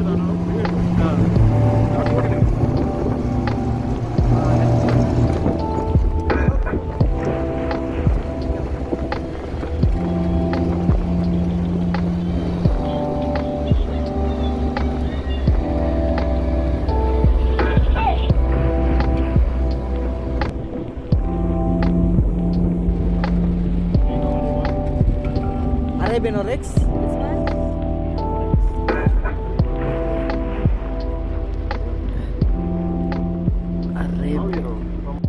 Arabian Oryx. This one. Arabian.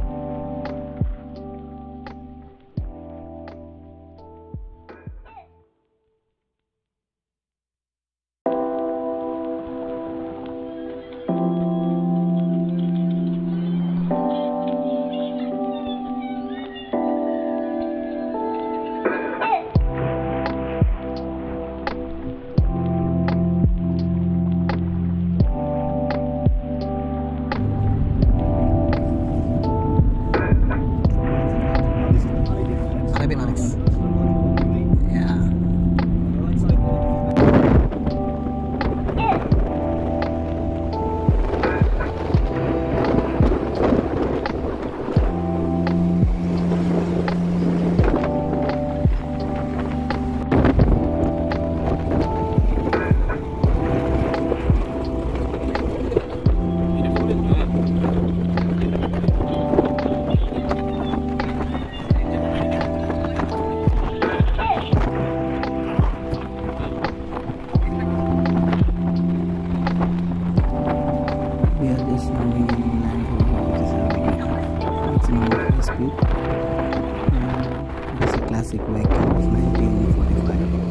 It's a classic vehicle of 1945.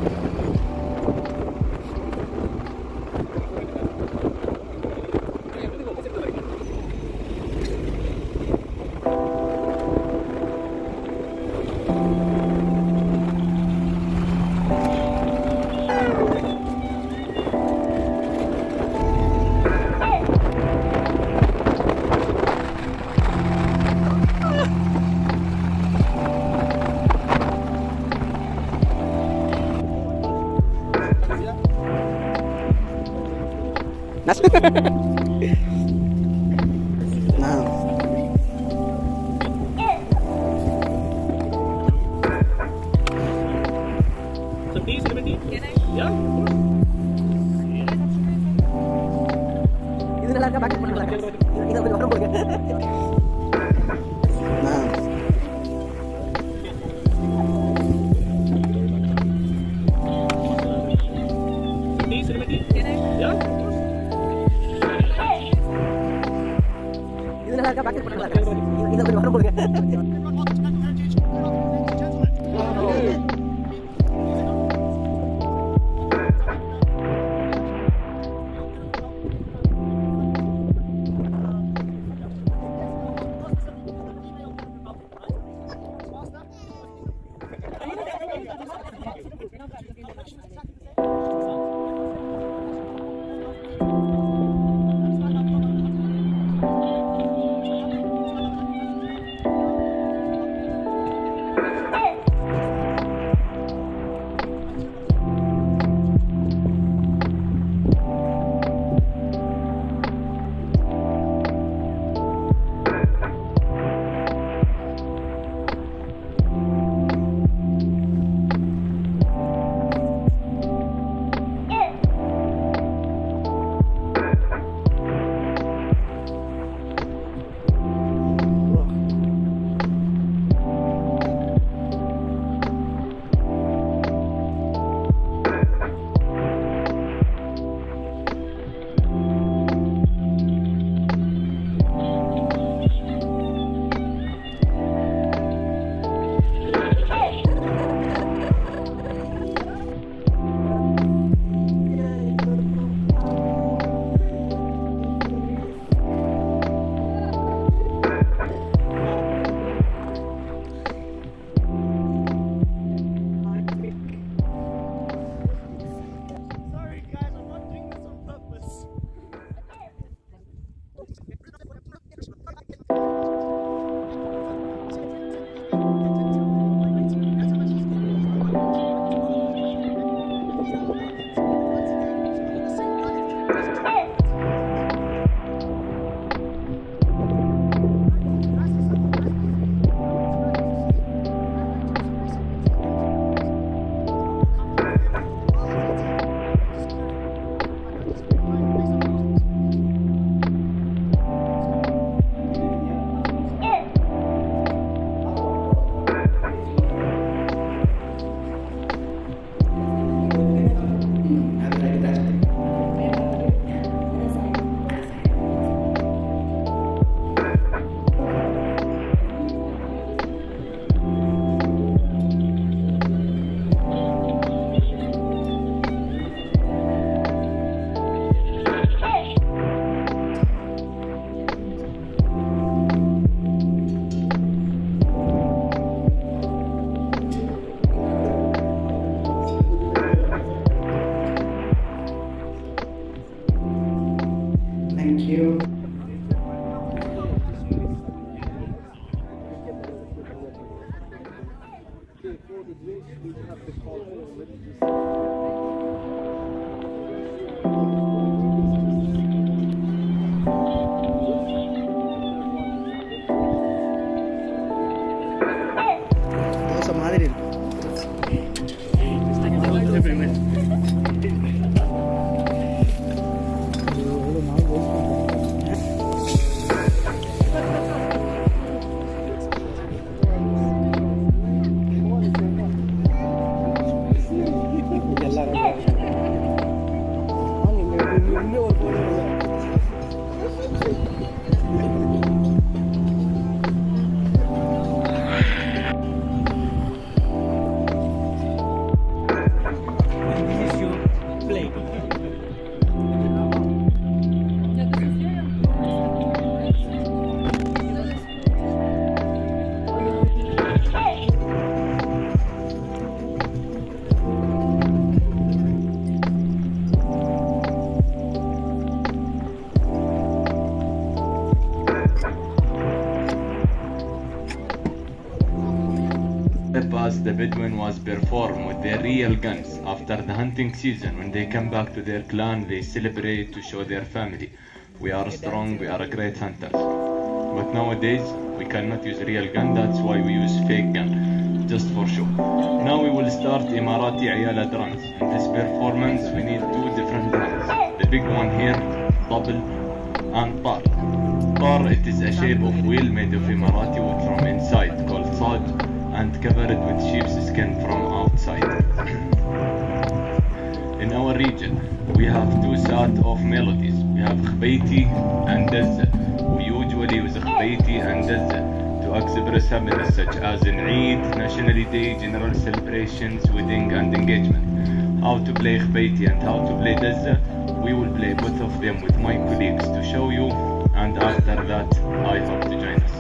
Now. So tea, 70? Can I? Yeah. Tea, 70? Can I? Yeah. Dosa மாதிரி இருக்கு. Past the Bedouin was performed with their real guns. After the hunting season, when they come back to their clan, they celebrate to show their family, we are strong, we are great hunters. But nowadays, we cannot use real gun, that's why we use fake gun, just for show. Now we will start Emirati Ayala drums. In this performance, we need two different drums. The big one here, double, and tar. Tar, it is a shape of wheel made of Emirati wood from inside, called saj, and covered with sheep's skin from outside. In our region, we have two sets of melodies. We have Khbeiti and Dazza. We usually use Khbeiti and Dazza to express happiness, such as in Eid, National Day, general celebrations, wedding and engagement. How to play Khbeiti and how to play Dazza, we will play both of them with my colleagues to show you, and after that, I hope to join us.